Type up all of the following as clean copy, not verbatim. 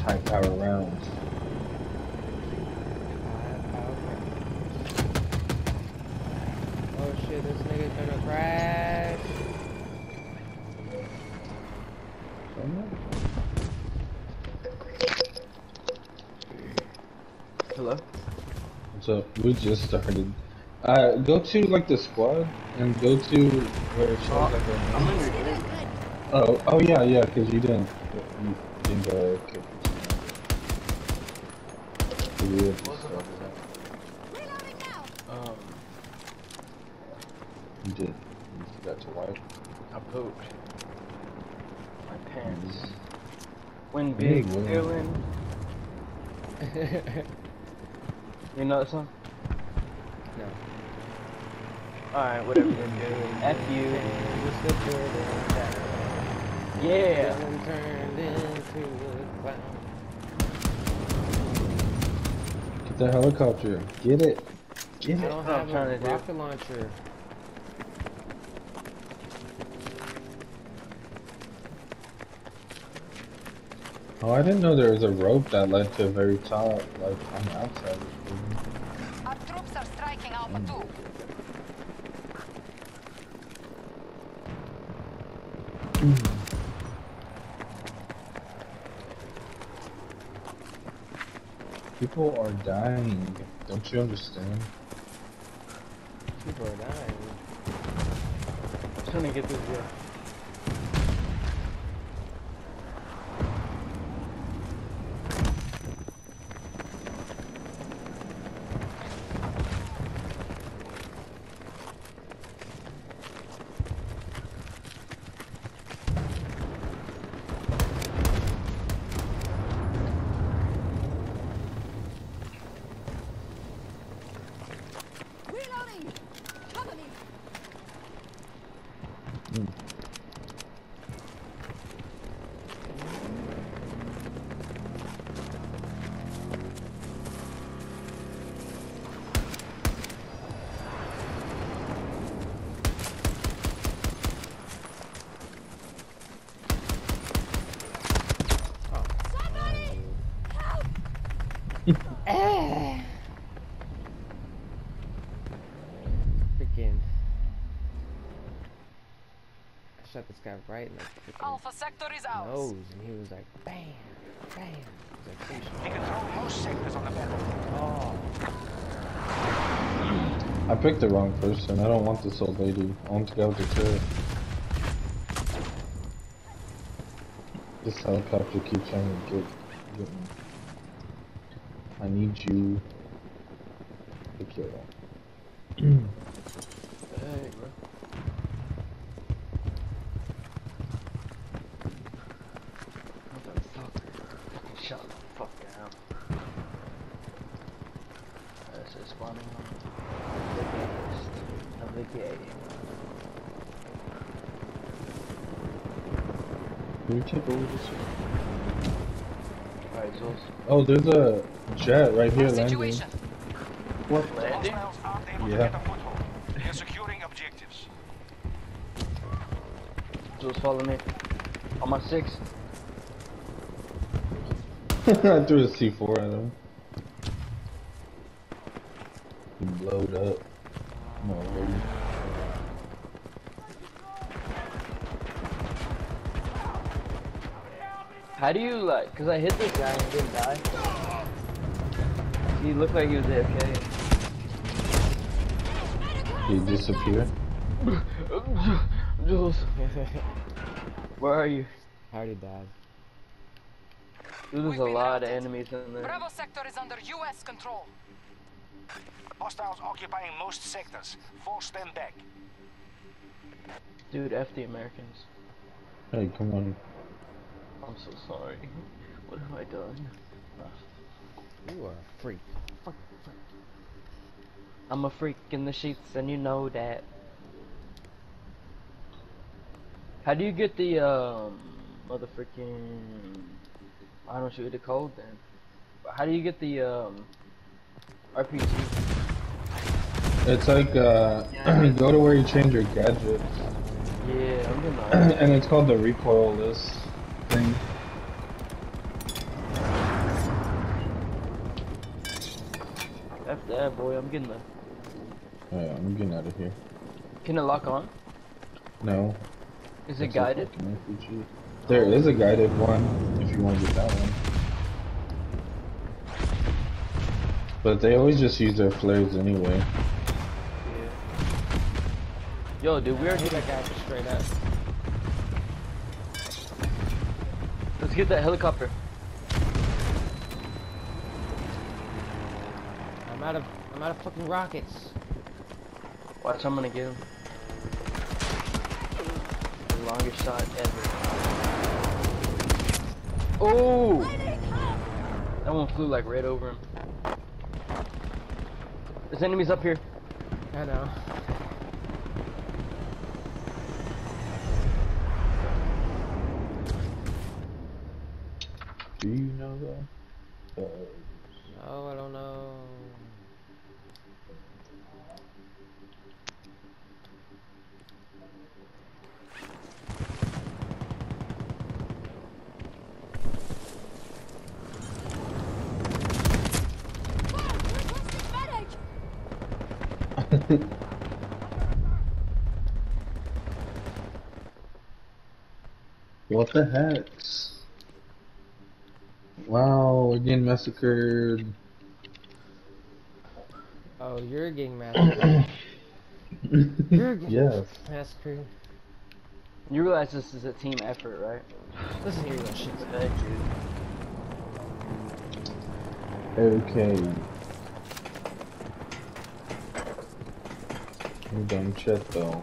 high power rounds. Oh shit, this nigga's gonna crash. Hello? What's up? We just started. Go to like the squad and go to where it shows like our I'm name. under here. Oh yeah, yeah, because you didn't kick it. Weird What the stuff. fuck is that? You did. You forgot to wipe. I pooped. My pants. When Hey, big Will. feeling. You know that song? No. Alright, whatever then, dude. F you. Yeah. Turned into a clown. Get the helicopter. Get it. Get I it. don't That's what I'm have trying a to do. rocket launcher. Oh, I didn't know there was a rope that led to the very top, like on the outside. Our troops are striking Alpha 2. People are dying. Don't you understand? People are dying. I'm trying to get this girl. Reloading! Cover me! Somebody! Help! Freaking. I shot this guy right in the freaking Alpha sector is ours. nose, and he was like, bam, bam. He was like, "Finish We him." control most sectors on the battlefield. Oh, I picked the wrong person. I don't want this old lady. I want to go with the turret. This helicopter keeps trying to get me. I need you to kill him. Hey, bro. Motherfucker. Shut the fuck down. This is spawning on the biggest of the game. Can you take over this one? Alright, Zulz. Oh, there's a jet right here landing. Situation. What? Landing? Hostiles aren't able to Yeah. get a foothold. They're securing objectives. Zulz, follow me. On my 6. I threw a C4 at him. He blowed up. No, lady. How do you like, cause I hit this guy and he didn't die. He looked like he was AFK. He disappeared. Jules, where are you? I already died. Dude, there's We've a been lot of routed. enemies in there. Bravo sector is under US control. Hostiles occupying most sectors. Force them back. Dude, F the Americans. Hey, come on. I'm so sorry. What have I done? You are a freak. I'm a freak in the sheets and you know that. How do you get the motherfucking, I don't shoot the code then. How do you get the RPG? It's like, go to where you change your gadgets. Yeah, I'm gonna. And it's called the recoilless thing. F that, boy. I'm getting the. Yeah, I'm getting out of here. Can it lock on? No. Is it That's a guided? fucking RPG. There is a guided one if you want to get that one. But they always just use their flares anyway. Yeah. Yo, dude, we already hit that guy just straight up. Let's get that helicopter. I'm out of fucking rockets. Watch, I'm gonna get him. The longest shot ever. Oh! That one flew like right over him. There's enemies up here. I know. Do you know that? Oh, I don't know. What the heck? Wow, we're getting massacred. Oh, you're getting massacred. You're getting Yes. massacred. You realize this is a team effort, right? Listen here, you little shit. What the heck, dude? Okay. I'm done chat though.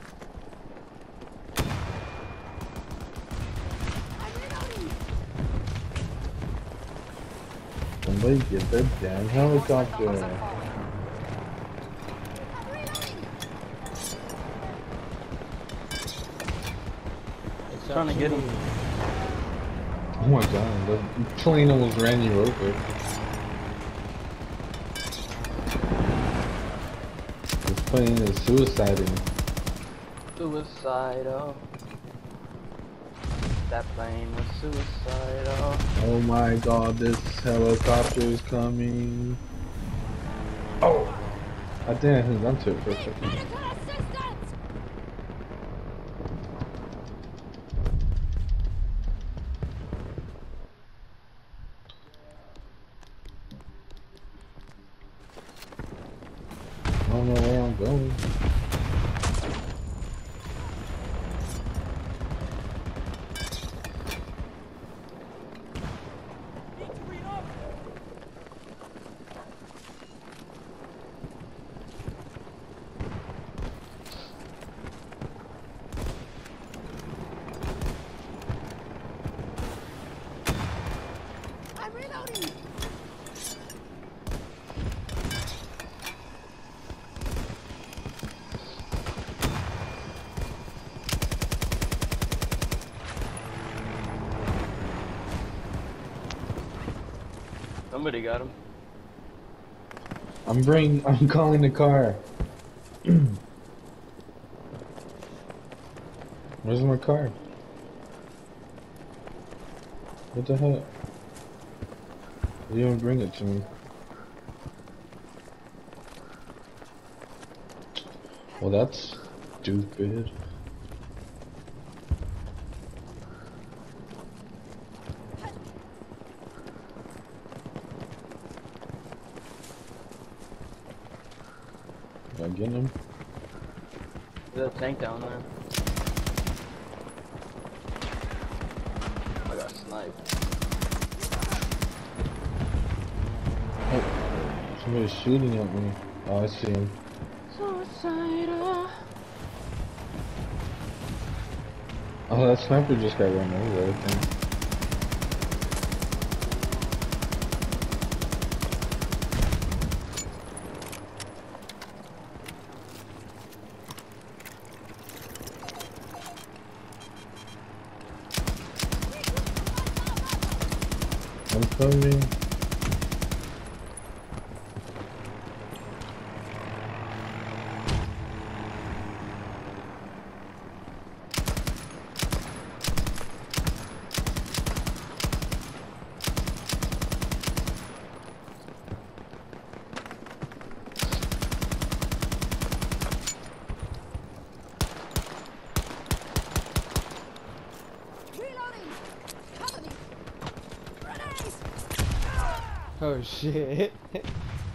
Somebody get that damn helicopter. It's Trying to get him. Oh my god, the plane almost ran you over. This plane is suiciding. Suicidal. That plane was suicidal. Oh my god, this helicopter is coming. Oh! I didn't hang on to it for a second. I don't know where I'm going. I'm reloading. Somebody got him. I'm calling the car. Where's my car? What the heck? You didn't bring it to me. Well, that's stupid. Did I get him? There's a tank down there. I got sniped. Oh, somebody's shooting at me. Oh, I see him. Suicidal. Oh, that sniper just got run over, I think. I'm coming. Oh shit.